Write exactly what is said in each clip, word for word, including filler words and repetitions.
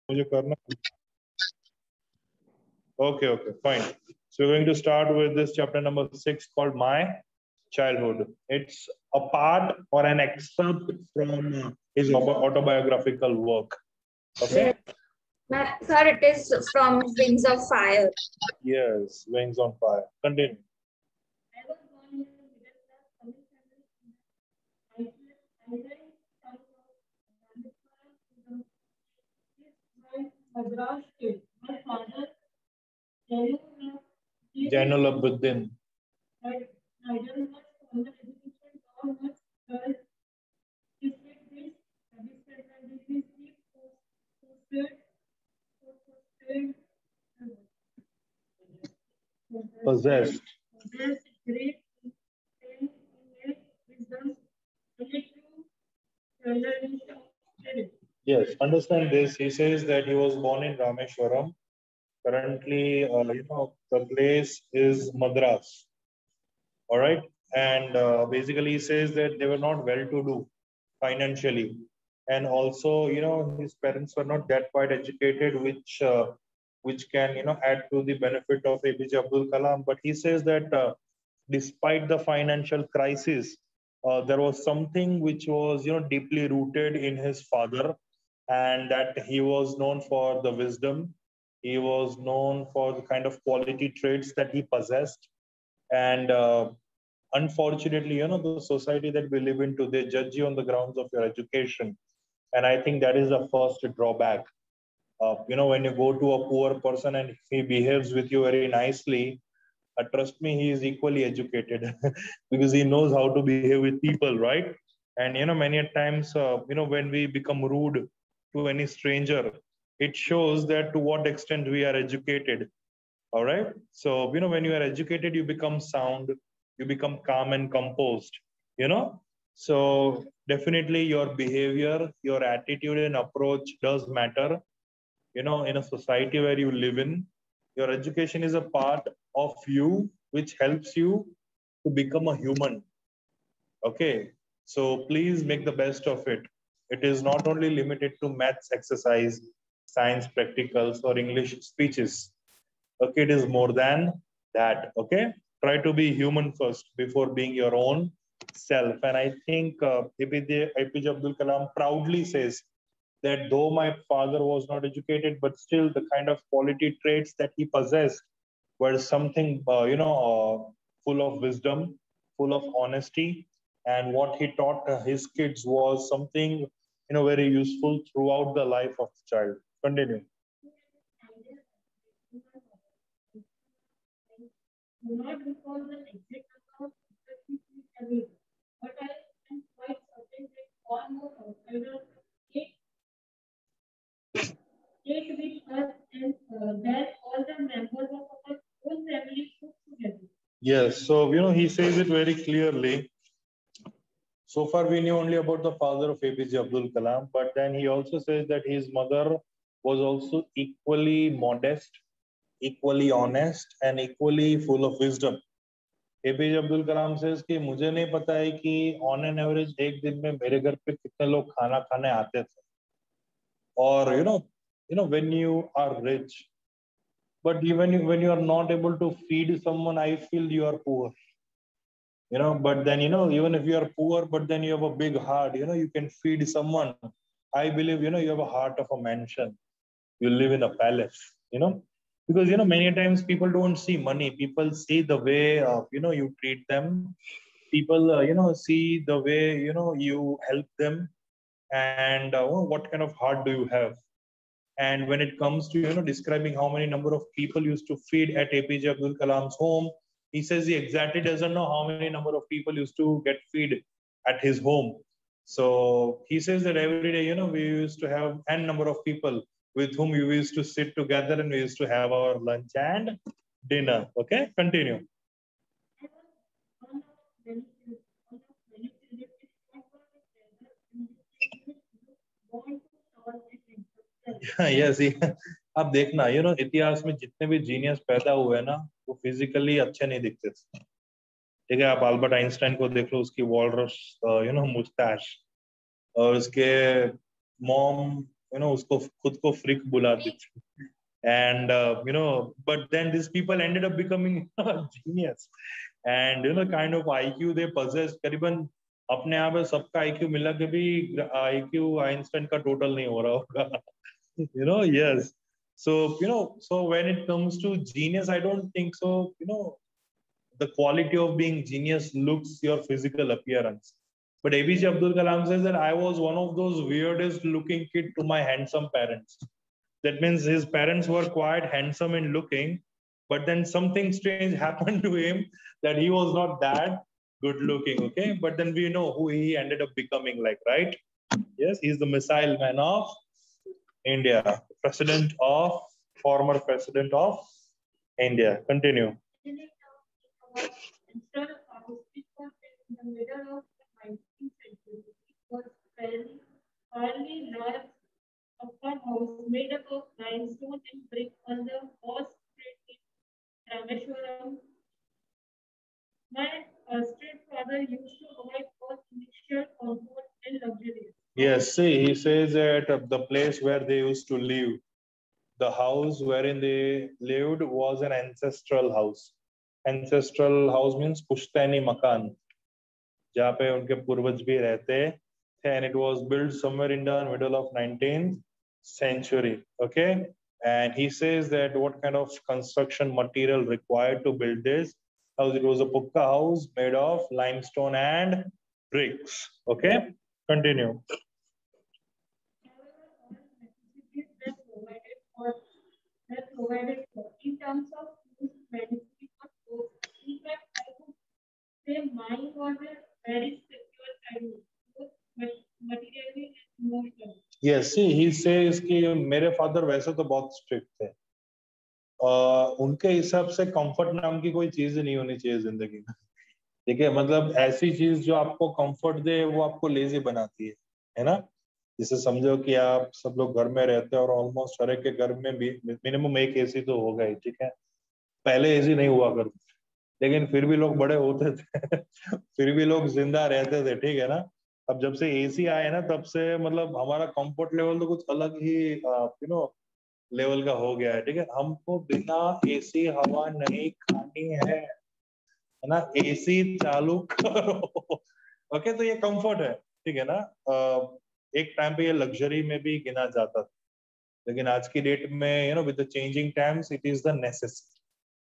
मुझे करना. Okay, okay, fine. So we're going to start with this chapter number six called My Childhood. It's a part or an excerpt from his autobiographical work. Okay? Sir, it is from Wings of Fire. Yes, Wings on Fire. Continue. I was born in a middle class Tamil family in the town of Rameshwaram, Madras state. My father, Jainuddin. had neither much formal education nor much wealth. Despite this, disadvantages, he posted, posted, Possessed. possessed great innate wisdom, relative tolerance of spirit. Yes, understand this. He says that he was born in Rameshwaram. Currently, uh, you know, the place is Madras. All right. And uh, basically, he says that they were not well to do financially. And also, you know, his parents were not that quite educated, which uh, which can, you know, add to the benefit of A P J Abdul Kalam. But he says that uh, despite the financial crisis, uh, there was something which was, you know, deeply rooted in his father, and that he was known for the wisdom. He was known for the kind of quality traits that he possessed. And uh, unfortunately, you know, the society that we live into, they judge you on the grounds of your education. And I think that is the first drawback. Uh, you know, when you go to a poor person and he behaves with you very nicely, uh, trust me, he is equally educated because he knows how to behave with people, right? And you know, many a times, uh, you know, when we become rude to any stranger, it shows that to what extent we are educated. All right. So, you know, when you are educated, you become sound, you become calm and composed, you know. So, definitely your behavior, your attitude and approach does matter. You know, in a society where you live in, your education is a part of you which helps you to become a human. Okay. So, please make the best of it. It is not only limited to maths exercise, science practicals, or English speeches. Okay, it is more than that. Okay, try to be human first before being your own self. And I think uh, A P J Abdul Kalam proudly says that though my father was not educated, but still the kind of quality traits that he possessed were something, uh, you know, uh, full of wisdom, full of honesty, and what he taught uh, his kids was something, you know, very useful throughout the life of the child. Continue. Do not recall the exact number of people he carried, but I am quite certain that almost outsiders ate, ate with us and uh, that all the members of our whole family cooked together. Yes, so you know, he says it very clearly. So far, we knew only about the father of A P J Abdul Kalam, but then he also says that his mother was also equally modest, equally honest, and equally full of wisdom. A P J Abdul Kalam says कि मुझे नहीं पता है कि on an average एक दिन में मेरे घर पे कितने लोग खाना खाने आते थे. Or you know, you know when you are rich, but even when you are not able to feed someone, I feel you are poor. You know, but then you know, even if you are poor, but then you have a big heart. You know, you can feed someone. I believe you know you have a heart of a mansion. You live in a palace. You know, because you know many times people don't see money. People see the way uh, you know you treat them. People uh, you know see the way you know you help them, and uh, what kind of heart do you have. And when it comes to you know describing how many number of people used to feed at A P J Abdul Kalam's home, he says he exactly doesn't know how many number of people used to get feed at his home. So he says that every day, you know, we used to have n number of people with whom we used to sit together and we used to have our lunch and dinner. Okay, continue. I was one of many children, one of many children with proper together and distinguished look born to tall and handsome. yes, he, अब देखना you know इतिहास में जितने भी genius पैदा हुए हैं ना वो फिजिकली अच्छे नहीं दिखते थे. ठीक है, आप अल्बर्ट आइंस्टाइन को देख लो, उसकी वॉलरस यू नो मुस्टैश, और उसके mom you know usko khud ko freak bulati thi. And uh, you know but then these people ended up becoming genius, and you know kind of I Q they possessed करीबन अपने आप में सबका I Q मिला के भी I Q Einstein का total नहीं हो रहा होगा. You know, yes. So, you know, so when it comes to genius, I don't think so, you know, the quality of being genius looks your physical appearance. But A P J Abdul Kalam says that I was one of those weirdest looking kid to my handsome parents. That means his parents were quite handsome in looking, but then something strange happened to him that he was not that good looking, okay? But then we know who he ended up becoming like, right? Yes, he's the missile man of India, president of, former president of India. Continue. Instead of house, it was in the middle of the nineteenth century. It was fairly, fairly large upper house made up of limestone and brick on the horse street in Rameshwaram. My uh, street father used to avoid both initial comfort and luxury. Yes, see, he says that the place where they used to live, the house wherein they lived was an ancestral house. Ancestral house means Pushtani Makan, जहाँ पे उनके पूर्वज भी रहते थे, and it was built somewhere in the middle of nineteenth century. Okay, and he says that what kind of construction material required to build this house? It was a pukka house made of limestone and bricks. Okay, continue. That provided for in terms of food, medicine, or clothes. In fact, I would say mine was a very secure childhood, both materially and emotionally. Yes, see, he says कि मेरे father वैसे तो बहुत strict थे. uh, उनके हिसाब से comfort नाम की कोई चीज नहीं होनी चाहिए जिंदगी में. ठीक है, मतलब ऐसी चीज जो आपको कंफर्ट दे वो आपको लेजी बनाती है, है ना? जैसे समझो कि आप सब लोग घर में रहते हैं और ऑलमोस्ट हर एक के घर में भी मिनिमम एक एसी तो होगा ही. ठीक है, पहले एसी नहीं हुआ करते, लेकिन फिर भी लोग बड़े होते थे फिर भी लोग जिंदा रहते थे. ठीक है ना? अब जब से एसी आए ना तब से मतलब हमारा कंफर्ट लेवल तो कुछ अलग ही यू नो लेवल का हो गया है. ठीक है, हमको बिना एसी हवा नहीं खानी है, है ना? एसी चालू करो. ओके, तो ये कंफर्ट है. ठीक है ना? uh, एक टाइम पे ये लग्जरी में भी गिना जाता था, लेकिन आज की डेट में you know with the changing times it is the necessity.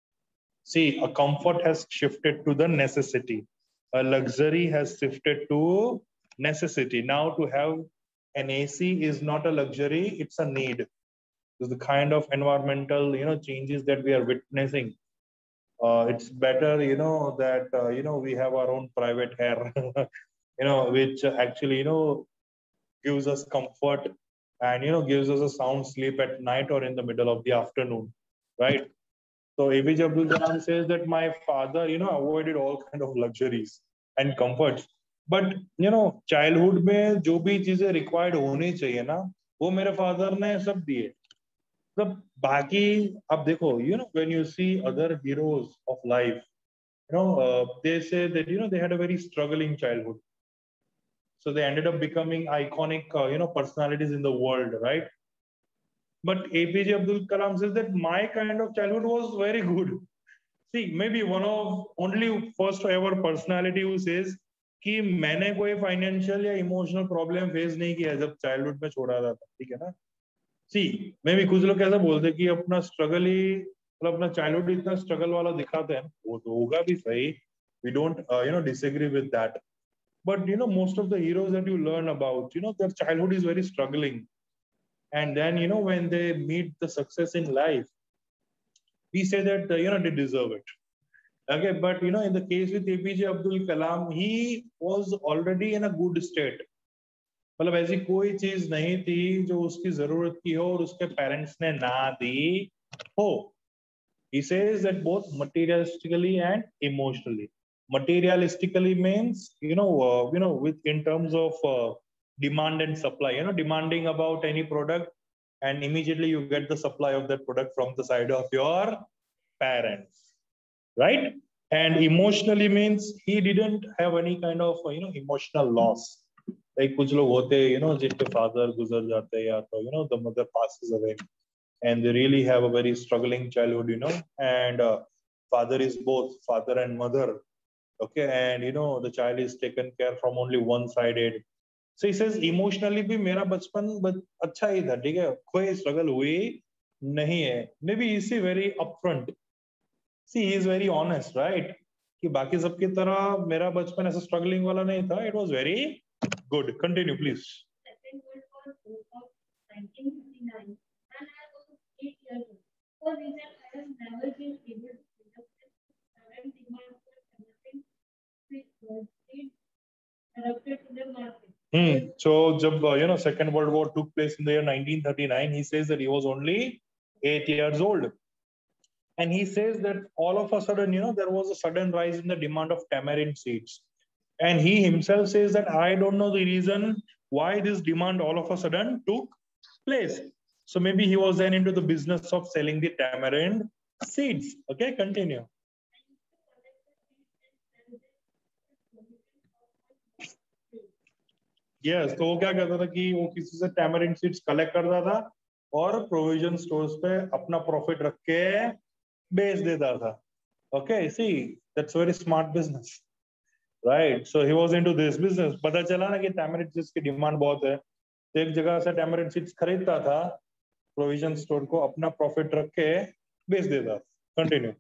See, a comfort has shifted to the necessity, a luxury has shifted to necessity. Now to have an A C is not a luxury, it's a need. It's the kind of environmental you know changes that we are witnessing. Uh, it's better you know that uh, you know we have our own private hair you know which actually you know gives us comfort and you know gives us a sound sleep at night or in the middle of the afternoon, right? So A P J Abdul Kalam says that my father, you know, avoided all kind of luxuries and comforts. But you know, childhood में जो भी चीजें required होनी चाहिए ना, वो मेरे father ने सब दिए. मतलब बाकी अब देखो, you know, when you see other heroes of life, you know, uh, they say that you know they had a very struggling childhood. So they ended up becoming iconic, uh, you know, personalities in the world, right? But A P J Abdul Kalam says that my kind of childhood was very good. See, maybe one of only first ever personality who says कि मैंने कोई financial या emotional problem face नहीं किया जब childhood में छोड़ा था. ठीक है ना? सी, मे भी कुछ लोग ऐसा बोलते कि अपना स्ट्रगल ही मतलब अपना चाइल्डहुड इतना स्ट्रगल वाला दिखाते हैं, वो तो होगा भी सही. We don't you know disagree with that. But you know, most of the heroes that you learn about, you know, their childhood is very struggling. And then, you know, when they meet the success in life, we say that, uh, you know, they deserve it. Okay, but you know, in the case with A P J Abdul Kalam, he was already in a good state. मतलब ऐसी कोई चीज नहीं थी जो उसकी जरूरत की हो और उसके पेरेंट्स ने ना दी हो. He says that both materialistically and emotionally. Materialistically means you know uh, you know with in terms of uh, demand and supply, you know demanding about any product and immediately you get the supply of that product from the side of your parents, right? And emotionally means he didn't have any kind of you know emotional loss. Like कुछ लोग होते हैं you know जिनके father गुजर जाते हैं या तो you know the mother passes away and they really have a very struggling childhood, you know, and uh, father is both father and mother, okay, and you know the child is taken care from only one sided. So he says emotionally भी मेरा बचपन बच, अच्छा ही था, ठीक है, कोई struggle हुई नहीं है. Maybe you see very upfront, see he is very honest, right, कि बाकी सबकी तरह मेरा बचपन ऐसा struggling वाला नहीं था. It was very good. Continue please. Second World War of nineteen fifty-nine, and I was eight years old. For reason I have never been able to pick up this current demand for everything seed adapted to the market. Hmm. So जब you know Second World War took place in the year nineteen thirty-nine, he says that he was only eight years old. And he says that all of a sudden, you know, there was a sudden rise in the demand of tamarind seeds. And he himself says that I don't know the reason why this demand all of a sudden took place. So maybe he was then into the business of selling the tamarind seeds. Okay, continue. Yes, तो वो क्या करता था कि वो किसी से tamarind seeds collect करता था और provision stores पे अपना profit रख के बेच देता था. Okay, see, that's very smart business, right? So he was into this business. पता चला ना कि tamarind seeds की demand बहुत है, तो एक जगह से tamarind seeds खरीदता था, provision store को अपना profit रख के बेच देता. Continue.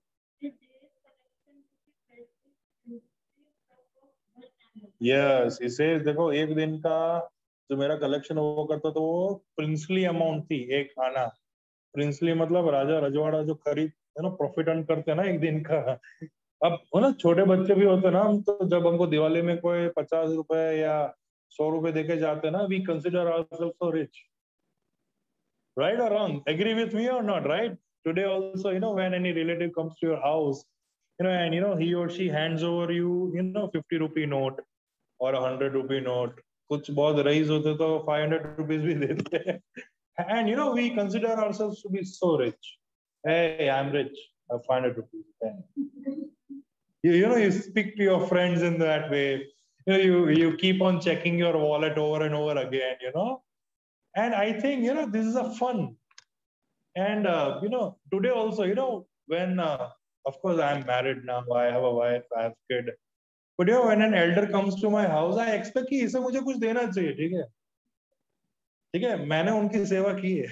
Yes, he says देखो एक दिन का जो मेरा कलेक्शन वो करता तो वो प्रिंसली अमाउंट थी, एक आना. प्रिंसली मतलब राजा रजवाड़ा जो खरीद है ना, प्रॉफिट अर्न करते हैं ना एक दिन का. अब हो ना, छोटे बच्चे भी होते ना हम, तो जब हमको दिवाली में कोई पचास रुपए या सौ रुपए देके जाते हैं ना, we consider ourselves so rich, right or wrong? Agree with me or not, right? Today also, you know, when any relative comes to your house, you know, and you know he or she hands over you, you know, fifty rupee note or a hundred rupee note. कुछ बहुत rice होते तो five hundred rupees भी देते हैं. And you know, we consider ourselves to be so rich. Hey, I'm rich. I have five hundred rupees. You, you know, you speak to your friends in that way. You know, you, you keep on checking your wallet over and over again, you know. And I think, you know, this is a fun. And, uh, you know, today also, you know, when, uh, of course, I'm married now. I have a wife, I have a kid. But, you know, when an elder comes to my house, I expect कि इसे मुझे कुछ देना चाहिए, ठीक है? ठीक है, मैंने उनकी सेवा की है.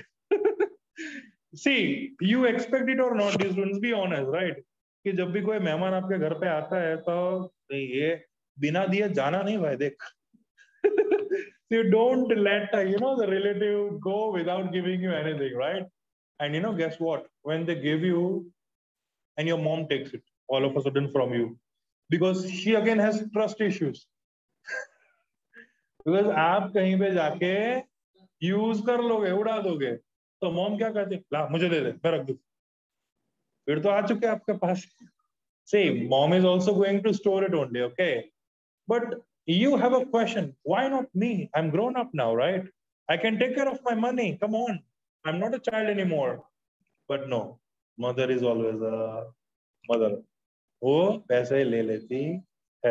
See, you expect it or not, these students, be honest, right? कि जब भी कोई मेहमान आपके घर पे आता है तो ये बिना दिए जाना नहीं भाई, देख. You don't let uh, you know the relative go without giving you anything, right? And you know, guess what? When they give you, and your mom takes it all of a sudden from you, because she again has trust issues. Because आप कहीं पे जाके use कर लोगे, उड़ा दोगे, तो mom क्या कहती है, ला मुझे दे दे, मैं रख दूं. फिर तो आ चुके आपके पास. See, mom is also going to store it only, okay? But you have a question. Why not me? I'm grown up now, right? I can take care of my money. Come on. I'm not a child anymore. But no, mother is always a mother. वो पैसे ले लेती है.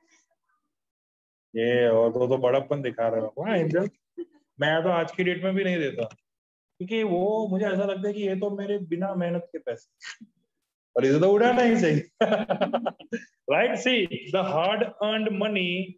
ये और तो तो बड़ापन दिखा रहा हो. हाँ एंजल, मैं तो आज की डेट में भी नहीं देता, क्योंकि वो मुझे ऐसा लगता है कि ये तो मेरे बिना मेहनत के पैसे, और इसे तो उड़ाना ही चाहिए. Right? See, the hard earned money.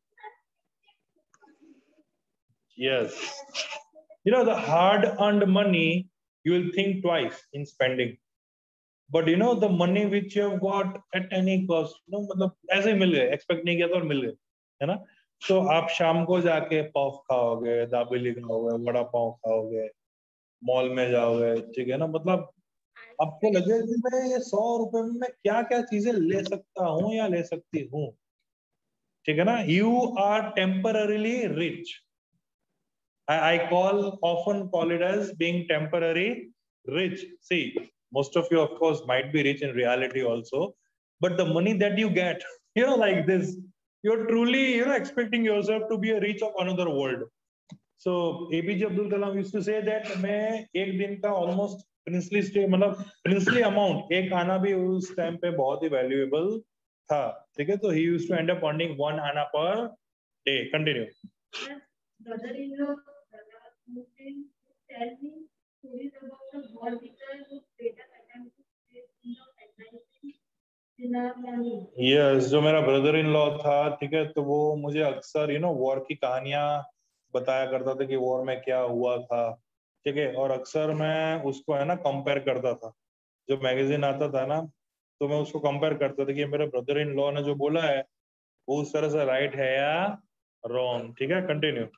Yes. You know, the hard earned money, you will think twice in spending. But you know, the money which you have got at any cost, you know, मतलब ऐसे ही मिल गए, expect नहीं किया था और मिल गए, है ना? तो आप शाम को जाके पफ खाओगे, दाबेली खाओगे, वड़ा पाव खाओगे, मॉल में जाओगे, ठीक है ना? मतलब आपको लगे कि मैं ये सौ रुपए में मैं क्या क्या चीजें ले सकता हूँ या ले सकती हूँ, ठीक है ना? You are temporarily rich. I, I call often call it as being temporary rich. See, most of you, of course, might be rich in reality also, but the money that you get, you know, like this, you're truly, you know, expecting yourself to be a rich of another world. So A P J Abdul Kalam used to say that मैं एक दिन का almost princely stay, मतलब princely amount एक आना भी उस time पे बहुत ही valuable था, ठीक है? तो he used to end up earning one आना per day. Continue. यस, जो मेरा ब्रदर इन लॉ था, ठीक है, तो वो मुझे अक्सर यू नो वॉर की कहानियां बताया करता था कि वॉर में क्या हुआ था, ठीक है, और अक्सर मैं उसको है ना कंपेयर करता था, जो मैगजीन आता था ना, तो मैं उसको कंपेयर करता था कि मेरे ब्रदर इन लॉ ने जो बोला है वो उस तरह से राइट है या रॉन्ग, ठीक है, continue.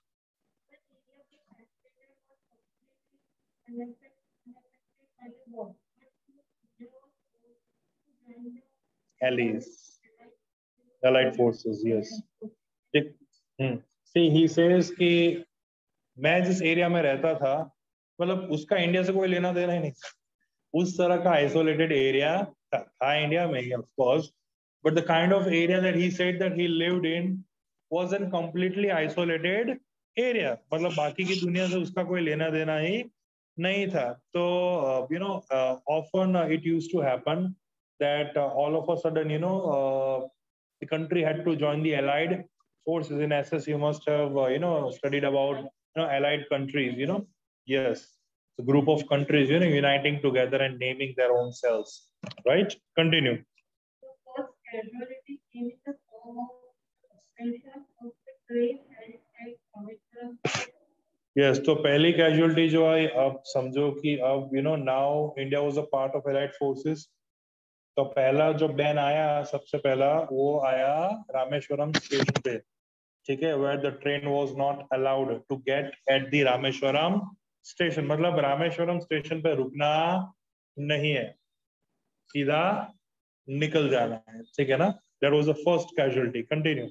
Allies, allied forces, yes, ठीक। हम्म, see he says कि मैं जिस एरिया में रहता था, मतलब उसका इंडिया से कोई लेना देना ही नहीं, उस तरह का आइसोलेटेड एरिया था, था इंडिया में ही, of course, but the kind of area that he said that he lived in was an completely isolated area, मतलब बाकी की दुनिया से उसका कोई लेना देना ही नहीं था। तो you know often it used to happen that all of a sudden you know the country had to join the allied forces. In S S you must have uh, you know studied about you know allied countries, you know, yes, a group of countries, you know, uniting together and naming their own selves, right? Continue. The first casualty came in the form of suspension of the train held at Pavitra. Yes, तो पहली casualty जो आई, अब समझो कि अब you know now India was a part of allied forces, तो पहला जो बैन आया सबसे पहला वो आया रामेश्वरम स्टेशन पे, ठीक है, where the train was not allowed to get at the Rameswaram station, मतलब रामेश्वरम स्टेशन पे रुकना नहीं है, सीधा निकल जाना है, ठीक है ना, that was the first casualty. Continue.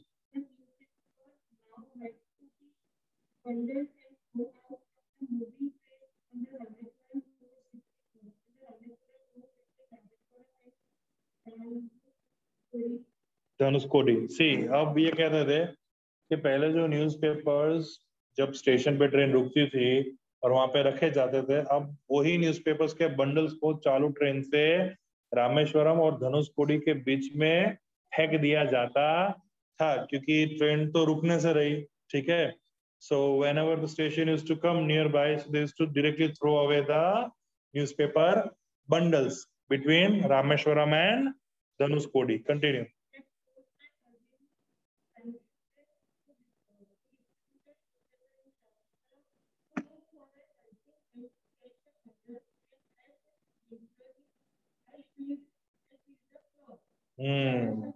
Dhanushkodi, see अब ये कहते थे कि पहले जो न्यूज़पेपर्स जब स्टेशन पे ट्रेन रुकती थी और वहां पे रखे जाते थे, अब वही न्यूज़पेपर्स के बंडल्स को चालू ट्रेन से रामेश्वरम और धनुषकोडी के बीच में फेंक दिया जाता था, क्योंकि ट्रेन तो रुकने से रही, ठीक है, so whenever the station used to come nearby, so they used to directly throw away the newspaper bundles between Rameshwaram and Dhanushkodi. Continue. Hmm.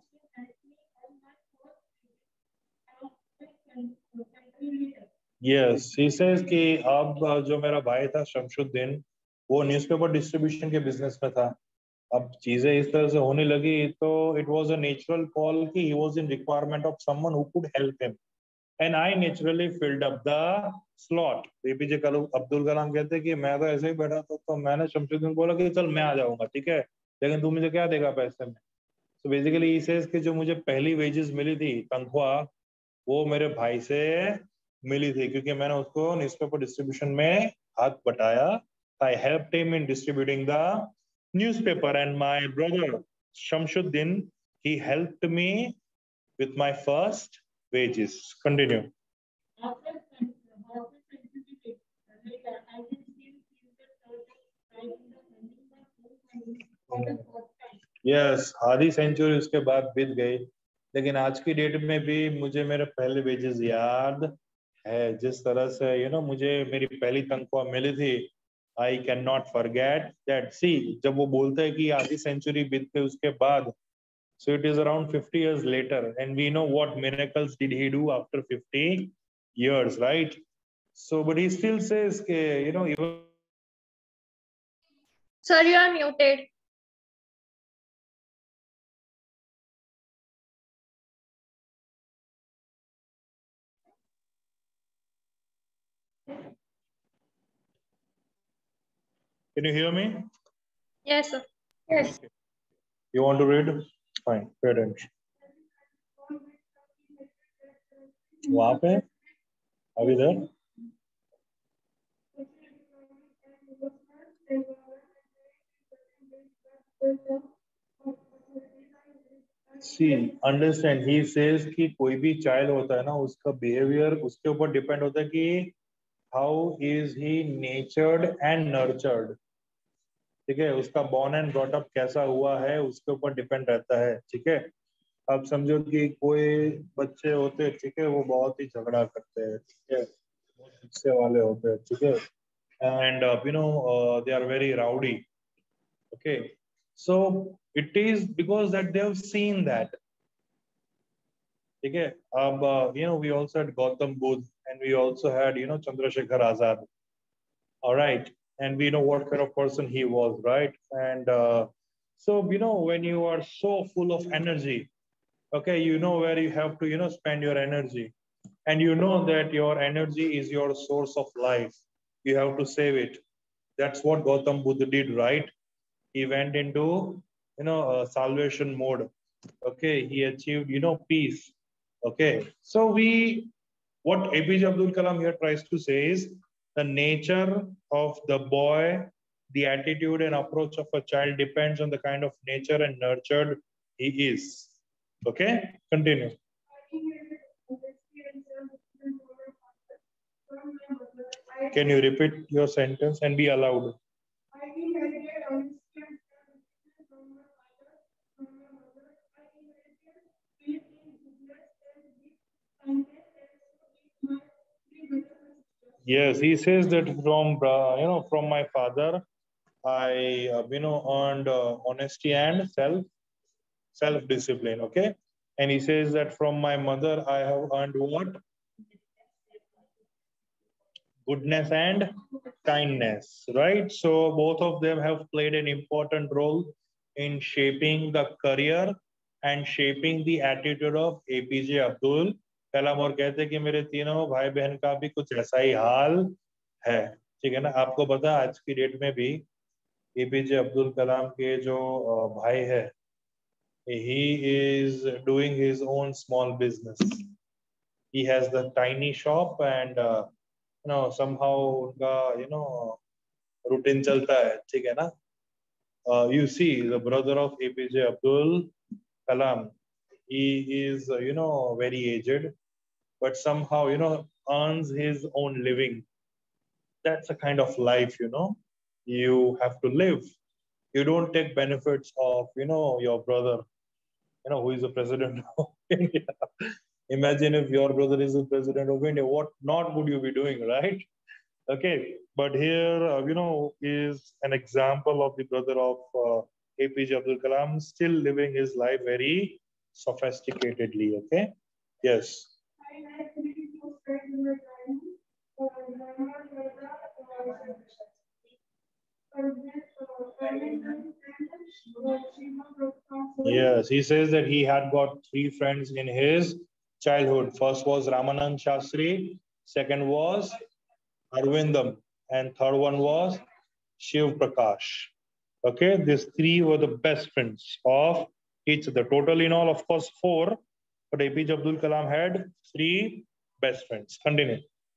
Yes, he says कि अब जो मेरा भाई था शमशुद्दीन, वो न्यूज़पेपर डिस्ट्रीब्यूशन के बिजनेस में था, अब चीजें इस तरह से होने लगी तो it was a natural call कि he was in requirement of someone who could help him, and I naturally filled up the slot. APJ Abdul Kalam कहते हैं कि मैं तो ऐसे ही बैठा था, तो मैंने शमशुद्दीन को बोला कि चल मैं आ जाऊंगा, ठीक है, लेकिन तू मुझे क्या देगा पैसे में। तो बेसिकली ही सेज कि जो मुझे पहली वेजेस मिली थी, तनख्वाह, वो मेरे भाई से मिली थी, क्योंकि मैंने उसको न्यूज़पेपर डिस्ट्रीब्यूशन में हाथ बटाया। I helped him in distributing the newspaper, and my brother Shamsuddin, he helped me with my first wages. Continue. Yes, आधी सेंचुरी उसके बाद बीत गई, लेकिन आज की डेट में भी मुझे मेरे पहले वेजेस याद है, जिस तरह से यू नो मुझे मेरी पहली तनख्वाह मिली थी। I can not forget that. See जब वो बोलते हैं कि आधी सेंचुरी बीत गई उसके बाद, so it is around fifty years later, and we know what miracles did he do after fifty years, right? So but he still says ke, you know, even Sir, you are muted. can you hear me? Yes, sir. Yes. Okay. You want to read? Fine, pay attention. वहां पे अभी इधर सी understand, ही says कि कोई भी child होता है ना, उसका बिहेवियर उसके ऊपर डिपेंड होता है कि how is he natured and nurtured, ठीक है, उसका बॉर्न एंड ब्रॉट अप कैसा हुआ है उसके ऊपर डिपेंड रहता है, ठीक है। आप समझो कि कोई बच्चे होते हैं, ठीक है, वो बहुत ही झगड़ा करते हैं, ठीक है, बहुत गुस्से वाले होते हैं, ठीक है, and uh, you know uh, they are very rowdy. Okay, so it is because that they have seen that. Okay, अब uh, you know we also had Gautam Buddha and we also had you know Chandrasekhar Azad. All right, and we know what kind of person he was, right? And uh, so you know when you are so full of energy, okay, you know where you have to you know spend your energy, and you know that your energy is your source of life. You have to save it. That's what Gautam Buddha did, right? He went into you know uh, salvation mode. Okay, he achieved you know peace. Okay, so we what A P J Abdul Kalam here tries to say is the nature of the boy, the attitude and approach of a child depends on the kind of nature and nurtured he is. Okay, continue. Can you repeat your sentence and be allowed? Yes, he says that from uh, you know from my father, I uh, you know earned uh, honesty and self self discipline. Okay, and he says that from my mother, I have earned what? Goodness and kindness, right? So both of them have played an important role in shaping the career and shaping the attitude of A P J Abdul कलाम. और कहते हैं कि मेरे तीनों भाई बहन का भी कुछ ऐसा ही हाल है, ठीक है ना. आपको पता आज की डेट में भी A P J Abdul Kalam के जो भाई है, he is doing his own small business. He has the tiny shop and uh, you know somehow उनका you know routine चलता है, ठीक है ना. uh, you see the brother of A P J Abdul Kalam, he is uh, you know very aged, but somehow you know earns his own living. That's a kind of life, you know you have to live. You don't take benefits of you know your brother, you know who is the president of India. Imagine if your brother is the president of India, what not would you be doing, right? Okay, but here, uh, you know, is an example of the brother of uh, A P J Abdul Kalam still living his life very sophisticatedly. Okay, yes. Yes, he says that he had got three friends in his childhood. First was Ramanand Shastri, second was Arvindam, and third one was Shiv Prakash. Okay, these three were the best friends of each other. Total in all, of course, four, but A P J Abdul Kalam had three best friends. Continue.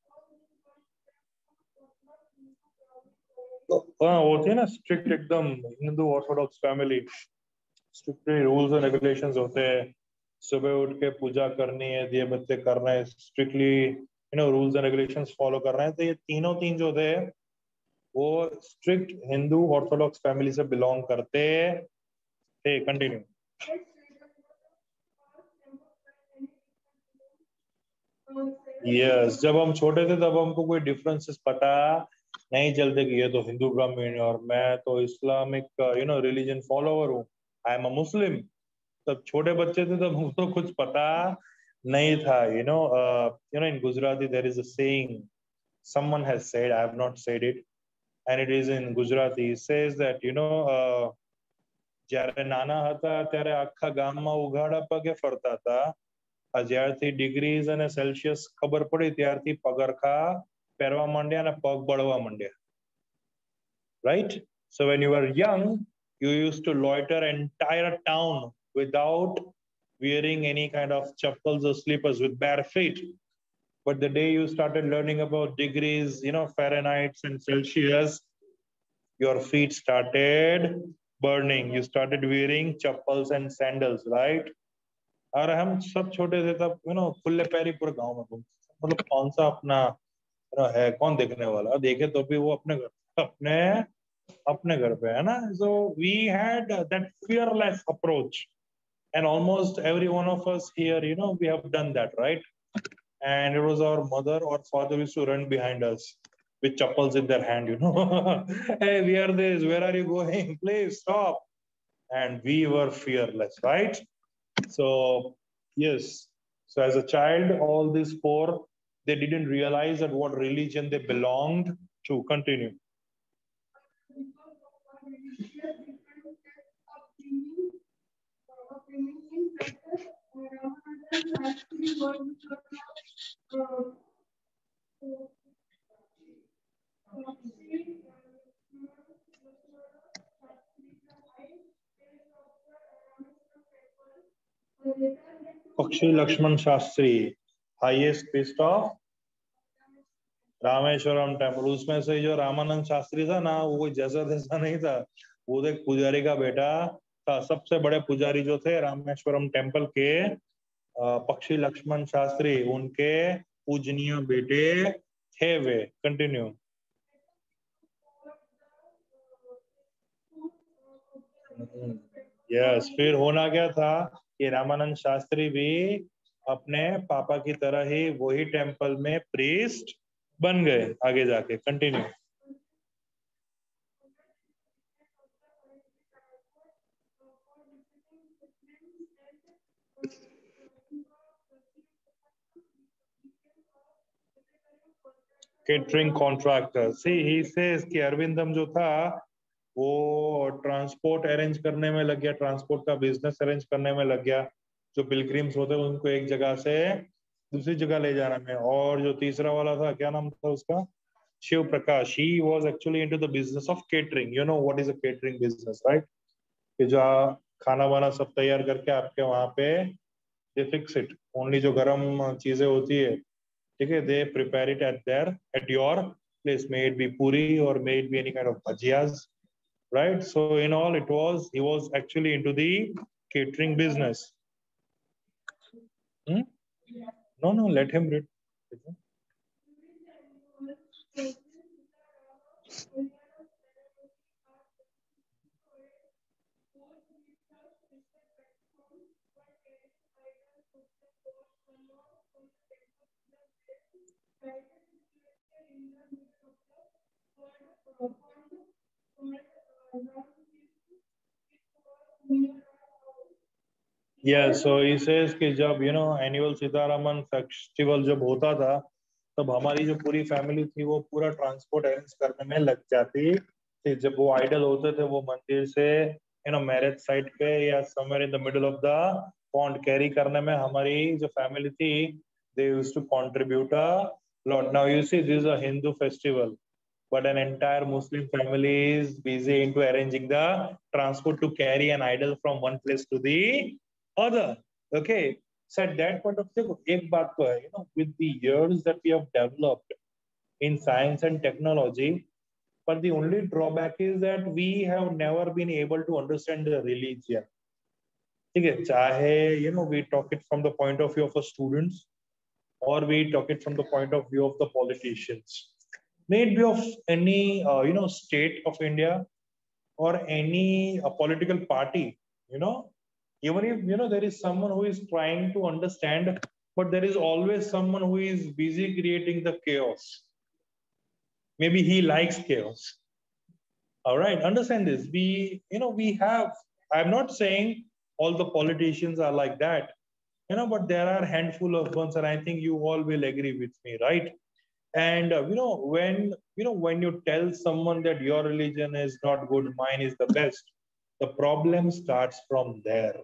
हाँ होती है ना strict एकदम Hindu orthodox family, strict rules and regulations होते हैं. सुबह उठ के पूजा करनी है, दिए बत्ते करना है, strictly you know rules and regulations follow कर रहे हैं. तो ये तीनों तीन जो थे वो स्ट्रिक्ट हिंदू ऑर्थोडॉक्स फैमिली से बिलोंग करते थे. कंटिन्यू. यस, जब हम छोटे थे तब हमको कोई डिफरेंसेस पता नहीं चलते कि ये तो हिंदू ब्राह्मण और मैं तो Islamic you know religion follower हूँ, आई एम अ मुस्लिम. तब छोटे बच्चे थे तब हमको कुछ पता नहीं था. You know you know in Gujarati there is a saying, someone has said, I have not said it, and it is in Gujarati. It says that you know uh, જ્યારે નાના હતા ત્યારે આખા ગામમાં ઉઘાડા પગે ફરતા હતા. જ્યારથી ડિગ્રીઝ અને સેલ્સિયસ ખબર પડી ત્યારથી પગરખા પહેરવા માંડ્યા અને પગ બળવા માંડ્યા. Right? So when you were young, you used to loiter entire town without wearing any kind of chappals or slippers, with bare feet. But the day you started learning about degrees, you know, Fahrenheit and Celsius, your feet started burning. You started wearing chappals and sandals, right? और हम सब छोटे थे तब you know खुले पैरी पूरे गांव में घूमते, मतलब कौन सा अपना है, कौन देखने वाला, देखे तो भी वो अपने घर अपने अपने घर पे है ना. So we had that fearless approach And almost every one of us here, you know, we have done that, right? And it was our mother or father used to run behind us with chappals in their hand, you know. Hey, we are this, where are you going? Please stop. And we were fearless, right? So, yes. So as a child, all these four, they didn't realize that what religion they belonged to. Continue. Pakshi Lakshman Shastri, highest priest of Rameswaram temple. उसमें से जो रामानंद शास्त्री था ना, वो कोई जैसा तैसा नहीं था. वो तो एक पुजारी का बेटा था. सबसे बड़े पुजारी जो थे रामेश्वरम टेम्पल के, पक्षी लक्ष्मण शास्त्री, उनके पूजनीय बेटे थे वे. कंटिन्यू. यस, फिर होना क्या था कि रामानंद शास्त्री भी अपने पापा की तरह ही वही टेम्पल में प्रीस्ट बन गए आगे जाके. Continue. Catering contractor. See he says कि अरविंदम जो था वो ट्रांसपोर्ट अरेंज करने में लग गया, ट्रांसपोर्ट का बिजनेस अरेंज करने में लग गया. जो पिलग्रिम्स होते हैं उनको एक जगह से दूसरी जगह ले जाने में. और जो तीसरा वाला था, क्या नाम था उसका, Shiv Prakash, he was actually into the business of catering. You know what is a catering business, right? कि जो खाना वाना सब तैयार करके आपके वहां पे they fix it. Only जो गरम चीजें होती है, ठीक है, they prepare it at their at your place. May it be puri or may it be any kind of bhajiyas, right? So in all, it was he was actually into the catering business. Hmm? No, no, let him read. Yeah, so he says कि जब you know annual Sitaraman festival जब होता था, तब हमारी जो पूरी family थी वो पूरा ट्रांसपोर्ट अरेंज करने में लग जाती थी. जब वो आइडल होते थे वो मंदिर से यू नो मैरिज साइट पे या somewhere in the middle of the pond carry करने में हमारी जो फैमिली थी, they used to contribute a lot. Now you see, this is a Hindu festival, but an entire Muslim family is busy into arranging the transport to carry an idol from one place to the other. Okay, so at that point of view, एक बात तो है, you know, with the years that we have developed in science and technology, but the only drawback is that we have never been able to understand the religion. ठीक है, चाहे you know we talk it from the point of view of a students, or we talk it from the point of view of the politicians, may it be of any uh, you know state of India or any uh, political party. You know, even if you know there is someone who is trying to understand, but there is always someone who is busy creating the chaos. Maybe he likes chaos. All right, understand this. We you know we have, I'm not saying all the politicians are like that, you know, but there are a handful of ones, and I think you all will agree with me, right? And uh, you know when you know when you tell someone that your religion is not good, mine is the best, the problem starts from there.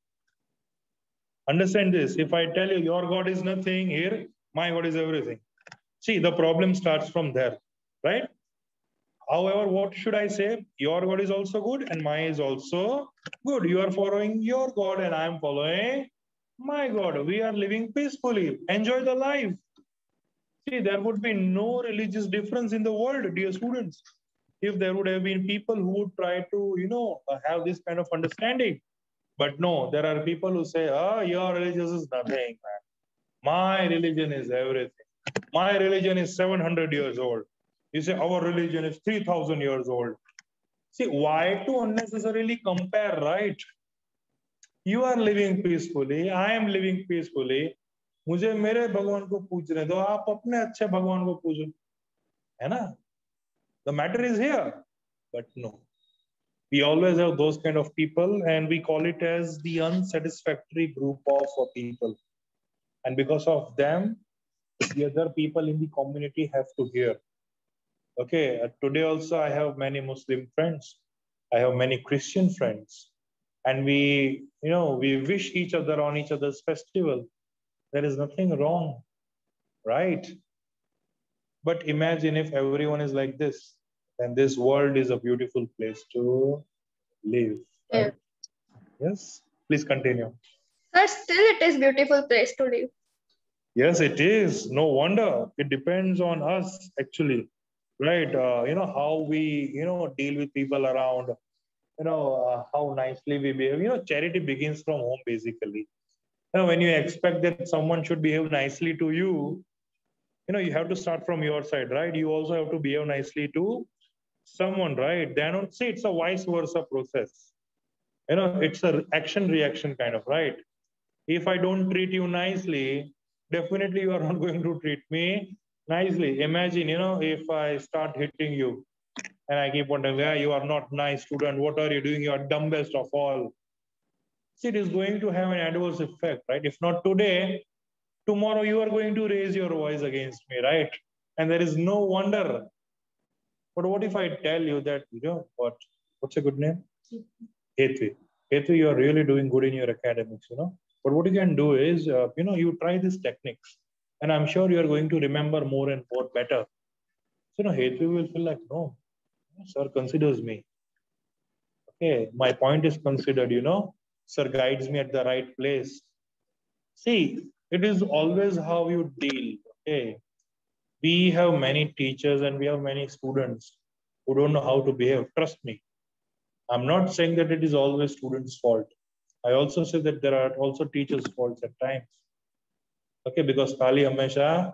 Understand this. If I tell you your God is nothing, here my God is everything, see, the problem starts from there, right? However, what should I say? Your God is also good and mine is also good. You are following your God and I am following my God. We are living peacefully. Enjoy the life. See, there would be no religious difference in the world, dear students, if there would have been people who would try to, you know, have this kind of understanding. But no, there are people who say, oh, your religion is nothing, man. My religion is everything. My religion is seven hundred years old. You say, our religion is three thousand years old. See, why to unnecessarily compare, right? You are living peacefully. I am living peacefully. मुझे मेरे भगवान को पूजने दो, आप अपने अच्छे भगवान को पूजो, है ना? The matter is here, but no. We always have those kind of people, and we call it as the unsatisfactory group of people. And because of them, the other people in the community have to hear. Okay, uh, today also I have many Muslim friends. I have many Christian friends. And we, you know, we wish each other on each other's festival. There is nothing wrong, right? But imagine if everyone is like this, then this world is a beautiful place to live. Right? Yeah. Yes, please continue. But still, it is beautiful place to live. Yes, it is. No wonder. It depends on us, actually, right? Uh, you know, how we, you know, deal with people around, you know, uh, how nicely we behave. You know, charity begins from home, basically. You know, when you expect that someone should behave nicely to you, you know, you have to start from your side, right? You also have to behave nicely to someone, right? They don't say it's a vice versa process. You know, it's a action reaction kind of, right? If I don't treat you nicely, definitely you are not going to treat me nicely. Imagine, you know, if I start hitting you and I keep wondering, yeah, you are not nice student. What are you doing? You are dumbest of all. See, it is going to have an adverse effect, right? If not today, tomorrow you are going to raise your voice against me, right? And there is no wonder. But what if I tell you that, you know, what? What's a good name? Hetvi. Hetvi, you are really doing good in your academics, you know. But what you can do is, uh, you know, you try these techniques, and I'm sure you are going to remember more and more better. So, you know, Hetvi will feel like, no, sir considers me. Okay, my point is considered, you know, sir guides me at the right place. See, it is always how you deal. Okay, we have many teachers and we have many students who don't know how to behave. Trust me. I'm not saying that it is always students' fault. I also say that there are also teachers' faults at times. Okay, because Kali Hamesha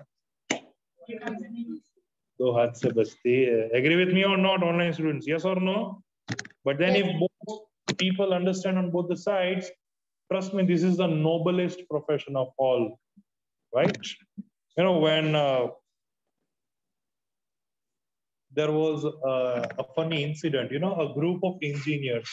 do haath se bachti hai. Agree with me or not, online students? Yes or no? But then Yes. if both people understand on both the sides, trust me, this is the noblest profession of all, right? You know, when uh, there was uh, a funny incident, you know, a group of engineers,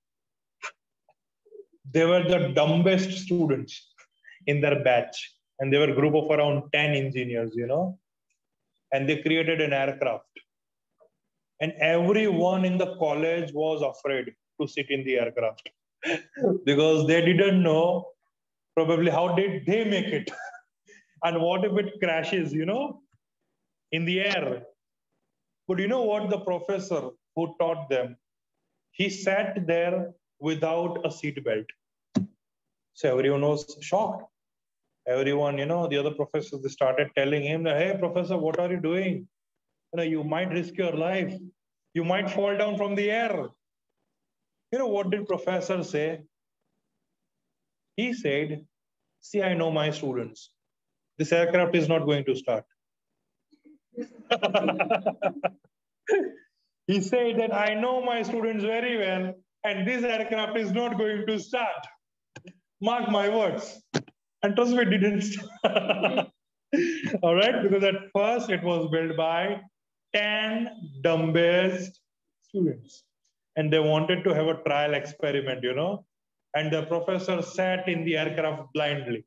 they were the dumbest students in their batch. And they were a group of around ten engineers, you know, and they created an aircraft. And everyone in the college was afraid to sit in the aircraft because they didn't know probably how did they make it and what if it crashes, you know, in the air. But you know what the professor who taught them, he sat there without a seat belt. So everyone was shocked. Everyone, you know, the other professors, they started telling him that, hey, professor, what are you doing? You know, you might risk your life. You might fall down from the air. You know, what did professor say? He said, see, I know my students. This aircraft is not going to start. He said that I know my students very well, and this aircraft is not going to start. Mark my words. And trust me, it didn't start. All right, because at first it was built by ten dumbest students. And they wanted to have a trial experiment, you know. And the professor sat in the aircraft blindly.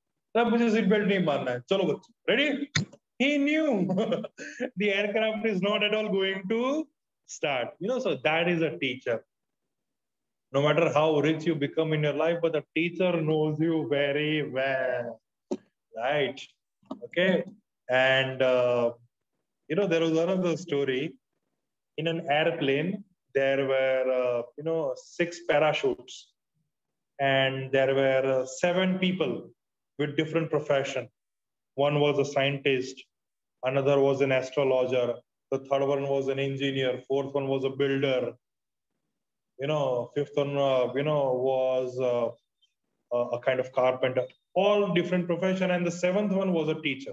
Ready? He knew the aircraft is not at all going to start. You know, so that is a teacher. No matter how rich you become in your life, but the teacher knows you very well. Right? Okay. And, uh, you know, there was another story. In an airplane, there were, uh, you know, six parachutes. And there were uh, seven people with different profession. One was a scientist, another was an astrologer, the third one was an engineer, fourth one was a builder, you know, fifth one, uh, you know, was uh, a kind of carpenter, all different profession, and the seventh one was a teacher.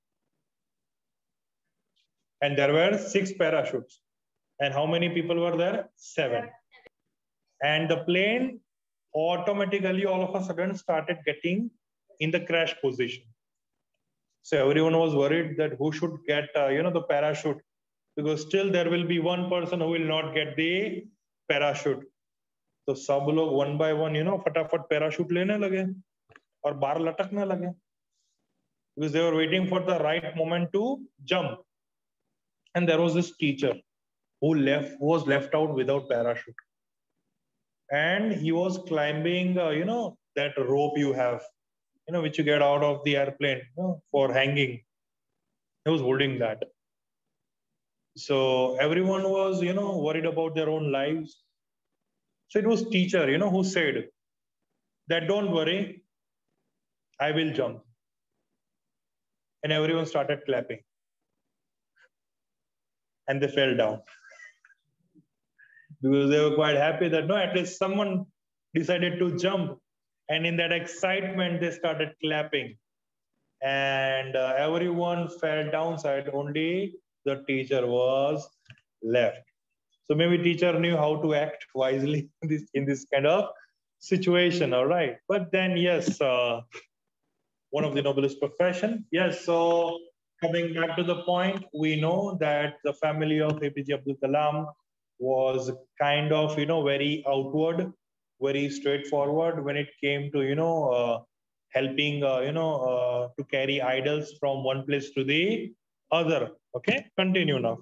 And there were six parachutes. And how many people were there? Seven. And the plane automatically all of a sudden started getting in the crash position. So everyone was worried that who should get, uh, you know, the parachute, because still there will be one person who will not get the parachute. So सब लोग one by one, you know, फटाफट parachute लेने लगे और बाहर लटकने लगे, because they were waiting for the right moment to jump. And there was this teacher who left, who was left out without parachute, and he was climbing, uh, you know, that rope you have, you know, which you get out of the airplane, you know, for hanging. He was holding that. So everyone was, you know, worried about their own lives. So it was teacher, you know, who said that don't worry, I will jump. And everyone started clapping. And they fell down. Because they were quite happy that no, at least someone decided to jump. And in that excitement, they started clapping. And uh, everyone fell downside, only the teacher was left. So maybe teacher knew how to act wisely in this, in this kind of situation, all right? But then, yes, uh, one of the noblest profession. Yes, so coming back to the point, we know that the family of A P J Abdul Kalam was kind of, you know, very outward, very straightforward when it came to, you know, uh, helping, uh, you know, uh, to carry idols from one place to the other. Okay, continue now.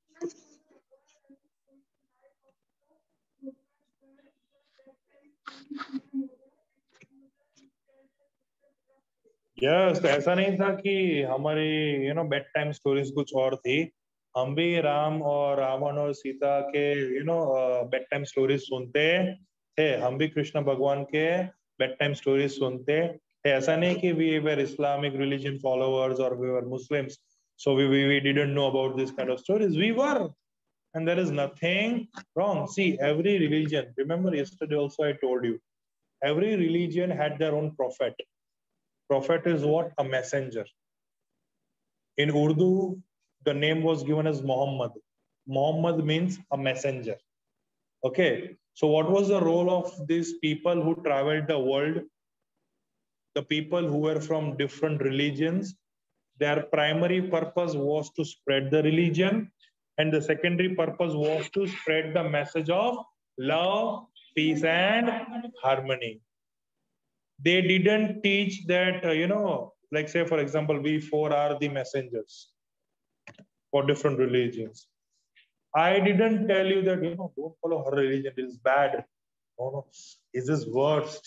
Yes yes, ऐसा नहीं था कि हमारी you know bedtime stories कुछ और थी. हम भी राम और रावण और सीता के you know bedtime stories सुनते थे. हम भी कृष्ण भगवान के बेड टाइम स्टोरीज सुनते थे. ऐसा नहीं कि we were Islamic religion followers और we were Muslims, so we, we we didn't know about this kind of stories. We were, and there is nothing wrong. See, every religion, remember yesterday also I told you, every religion had their own prophet. Prophet is what? A messenger. In Urdu, the name was given as Muhammad. Muhammad means a messenger. Okay. So what was the role of these people who traveled the world? The people who were from different religions, their primary purpose was to spread the religion, and the secondary purpose was to spread the message of love, peace, and harmony. They didn't teach that, uh, you know, like say, for example, we four are the messengers for different religions. I didn't tell you that, you know, don't follow her religion, it is bad. No, no, it is worst.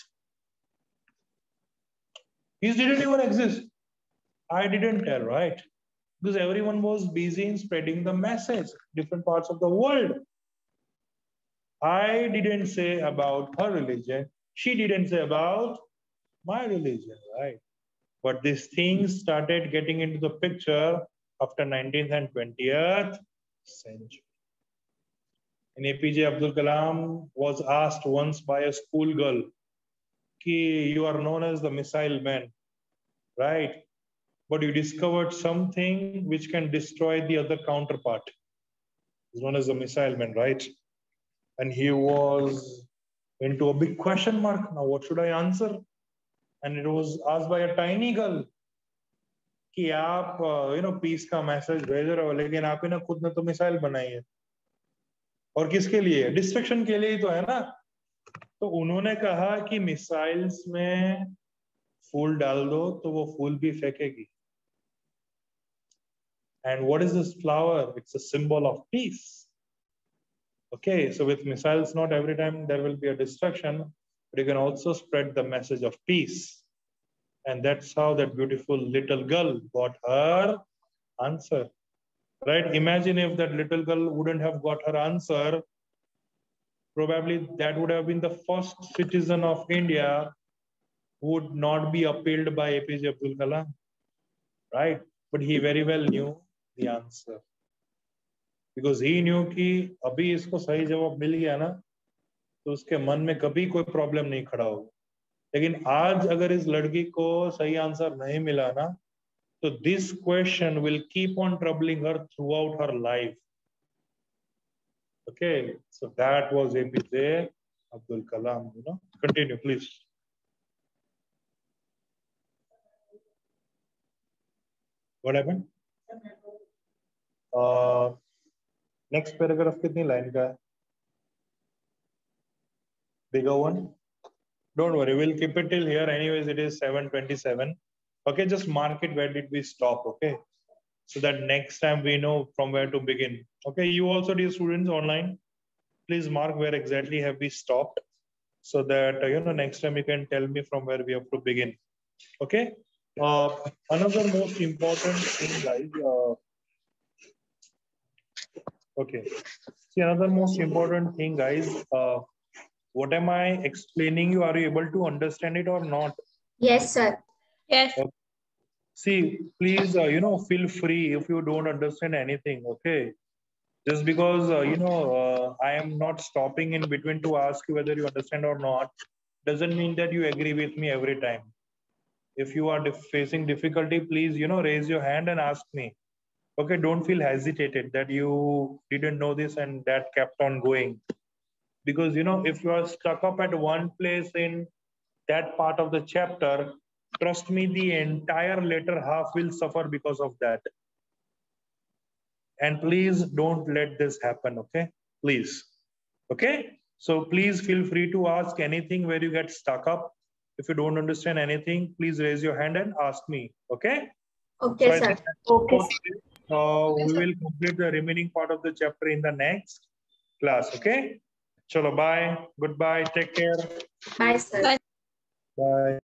These didn't even exist. I didn't tell, right? Because everyone was busy in spreading the message, different parts of the world. I didn't say about her religion. She didn't say about my religion, right? But these things started getting into the picture after nineteenth and twentieth century. And A P J Abdul Kalam was asked once by a schoolgirl, "Ki, you are known as the missile man, right? But you discovered something which can destroy the other counterpart. He's known as the missile man, right?" And he was into a big question mark. Now, what should I answer? And it was asked by a tiny girl कि आप you know peace का message भेज रहे हो, लेकिन आप ही ना खुद ने तो मिसाइल बनाई है, और किसके लिए? डिस्ट्रक्शन के लिए ही तो है ना. तो उन्होंने कहा कि मिसाइल्स में फूल डाल दो तो वो फूल भी फेंकेगी. And what is this flower? It's a symbol of peace. Okay, so with missiles, not every time there will be a destruction, but you can also spread the message of peace. And that's how that beautiful little girl got her answer. Right? Imagine if that little girl wouldn't have got her answer, probably that would have been the first citizen of India who would not be appealed by A P J Abdul Kalam. Right? But he very well knew the answer. Because he knew कि अभी इसको सही जवाब मिल गया ना, तो उसके मन में कभी कोई प्रॉब्लम नहीं खड़ा होगा. लेकिन आज अगर इस लड़की को सही आंसर नहीं मिला ना, तो this question will keep on troubling her throughout her life. Okay, so that was A P J Abdul Kalam, you know. Continue, please. What happened? Uh, next paragraph kitni line ka hai? Bigger one? Don't worry, we'll keep it till here. Anyways, it is seven twenty-seven. Okay, just mark it where did we stop, okay? So that next time we know from where to begin. Okay, you also, dear students online, please mark where exactly have we stopped so that, uh, you know, next time you can tell me from where we have to begin. Okay? Uh, another most important thing, guys. Uh, okay. See, another most important thing, guys. Uh, what am I explaining you? Are you able to understand it or not? Yes, sir. Yes. Okay. See, please, uh, you know, feel free if you don't understand anything. Okay. Just because, uh, you know, uh, I am not stopping in between to ask you whether you understand or not, doesn't mean that you agree with me every time. If you are facing difficulty, please, you know, raise your hand and ask me. Okay, don't feel hesitated that you didn't know this and that kept on going. Because, you know, if you are stuck up at one place in that part of the chapter, trust me, the entire later half will suffer because of that. And please don't let this happen, okay? Please. Okay? So please feel free to ask anything where you get stuck up. If you don't understand anything, please raise your hand and ask me. Okay? Okay, So sir. I think Okay. uh, we will complete the remaining part of the chapter in the next class. Okay? Chalo, bye. Goodbye. Take care. Bye, sir. Bye. Bye.